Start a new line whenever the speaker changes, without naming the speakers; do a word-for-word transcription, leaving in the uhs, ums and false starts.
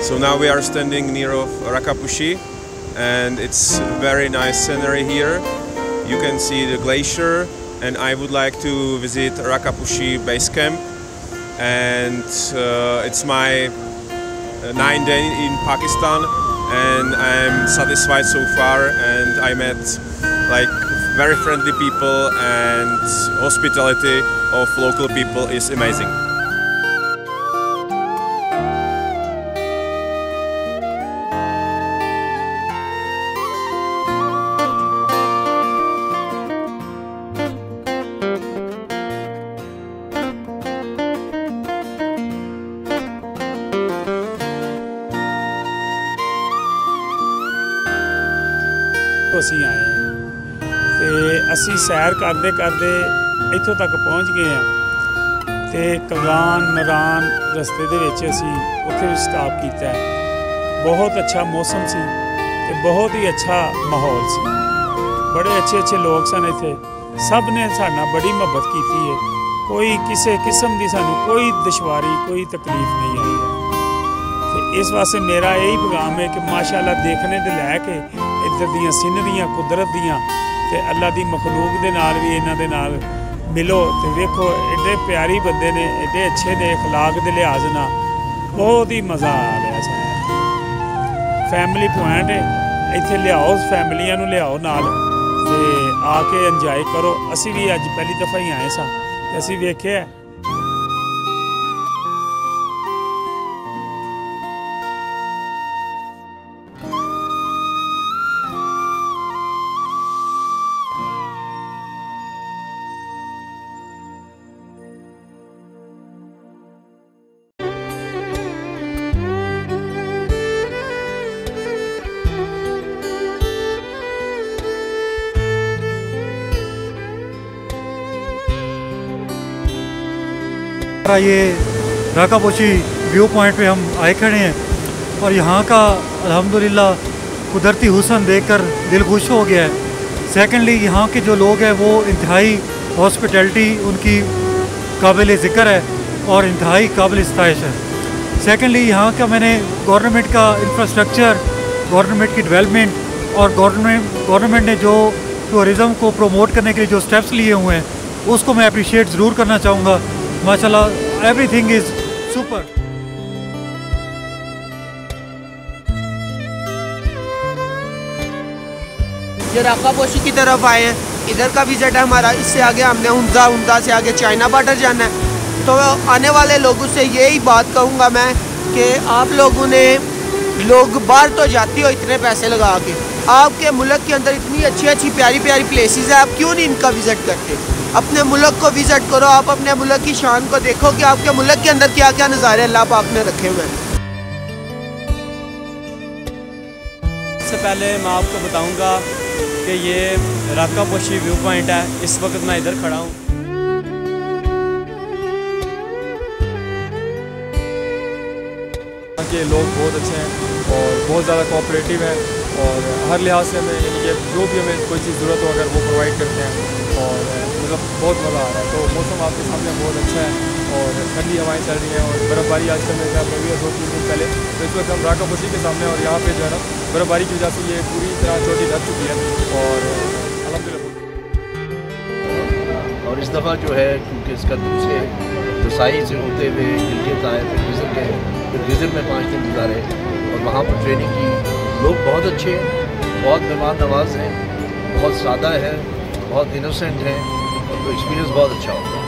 So now we are standing near of Rakaposhi, and it's very nice scenery here. You can see the glacier, and I would like to visit Rakaposhi base camp. And uh, it's my ninth day in Pakistan, and I'm satisfied so far. And I met like very friendly people, and hospitality of local people is amazing.
ਅਸੀਂ ਆਏ ਤੇ ਅਸੀਂ ਸੈਰ ਕਰਦੇ ਕਰਦੇ ਇੱਥੋਂ ਤੱਕ ਪਹੁੰਚ ਗਏ ਹਾਂ ਤੇ ਕਗਾਨ ਨਰਾਨ ਰਸਤੇ ਦੇ ਵਿੱਚ ਅਸੀਂ ਉੱਥੇ ਵੀ ਸਟਾਪ ਕੀਤਾ। ਬਹੁਤ ਅੱਛਾ ਮੌਸਮ ਸੀ ਤੇ ਬਹੁਤ ਹੀ ਅੱਛਾ ਮਾਹੌਲ ਸੀ। ਬੜੇ ਅੱਛੇ ਅੱਛੇ ਲੋਕ ਸਨ ਇੱਥੇ। ਸਭ ਨੇ ਸਾਡੇ ਨਾਲ ਬੜੀ ਮੁਹੱਬਤ ਕੀਤੀ ਹੈ। ਕੋਈ ਕਿਸੇ ਕਿਸਮ ਦੀ ਸਾਨੂੰ ਕੋਈ ਦੁਸ਼ਵਾਰੀ ਕੋਈ ਤਕਲੀਫ नहीं आई है। ਤੇ ਇਸ ਵਾਸਤੇ ਮੇਰਾ ਇਹੀ ਪੈगाम है कि माशाअल्लाह देखने ਦੇ ਲੈ ਕੇ इधर दियाँ सीनरियाँ कुदरत दियाँ ते अल्लाह दी मखलूक दे नाल भी इन्हां दे नाल मिलो ते वेखो एडे प्यारी बंदे ने एडे अच्छे ने अखलाक दे लिहाज नाल बहुत ही मज़ा आ रहा सानूं। फैमिली पॉइंट है इत्थे लियाओ फैमिलियां नूं लियाओ नाल ते आके इंजॉय करो। असी भी अज पहली दफ़ा ही आए सां ते असी वेखिआ
ये राकापोशी व्यू पॉइंट पे हम आए खड़े हैं और यहाँ का अल्हम्दुलिल्लाह कुदरती हुस्न देखकर दिल खुश हो गया है। सेकेंडली यहाँ के जो लोग हैं वो इंतहाई हॉस्पिटैलिटी उनकी काबिल ज़िक्र है और इंतहाई काबिल इस्ताइश है। सेकेंडली यहाँ का मैंने गवर्नमेंट का इंफ्रास्ट्रक्चर, गवर्नमेंट की डेवलपमेंट और गवर्नमेंट गवर्नमेंट ने जो टूरिज़म को प्रमोट करने के लिए जो स्टेप्स लिए हुए हैं उसको मैं अप्रिशिएट ज़रूर करना चाहूँगा। माशाल्लाह एवरीथिंग इज़ सुपर।
ये राकापोशी की तरफ आए हैं, इधर का विज़िट है हमारा। इससे आगे हमने हुंजा, हुंजा से आगे चाइना बॉर्डर जाना है। तो आने वाले लोगों से यही बात कहूँगा मैं कि आप लोगों ने लोग बाहर तो जाती हो इतने पैसे लगा के, आपके मुल्क के अंदर इतनी अच्छी अच्छी प्यारी प्यारी प्लेसेस है, आप क्यों नहीं इनका विज़िट करते? अपने मुल्क को विज़िट करो, आप अपने मुल्क की शान को देखो कि आपके मुल्क के अंदर क्या क्या नज़ारे अल्लाह पाक ने रखे हुए हैं।
सबसे पहले मैं आपको बताऊंगा कि ये राकापोशी व्यू पॉइंट है। इस वक्त मैं इधर खड़ा हूँ। यहाँ के लोग बहुत अच्छे हैं और बहुत ज़्यादा कोऑपरेटिव हैं और हर लिहाज से हमें यानी कि जो भी हमें कोई चीज़ ज़रूरत हो अगर वो प्रोवाइड करते हैं और मतलब बहुत मज़ा आ रहा है। तो मौसम आपके सामने बहुत अच्छा है और ठंडी हवाएं चल रही हैं और बर्फ़बारी आजकल मेरे साथ हुई है दो तीन दिन पहले। तो इस वक्त हम राकापोशी के सामने और यहाँ पे जो है ना बर्फ़बारी की वजह से ये पूरी तरह चोटी ढक चुकी है और अल्हम्दुलिल्लाह।
और इस दफ़ा जो है क्योंकि इसका दूसरे रसाई से होते हुए गिलगित आए, फिर गिज़र गए, फिर गिज़र में पाँच दिन गुजारे और वहाँ पर ट्रेनिंग की। लोग बहुत अच्छे हैं, बहुत मेहमान नवाज हैं, बहुत सादा है, बहुत इनोसेंट हैं, तो एक्सपीरियंस बहुत अच्छा होगा।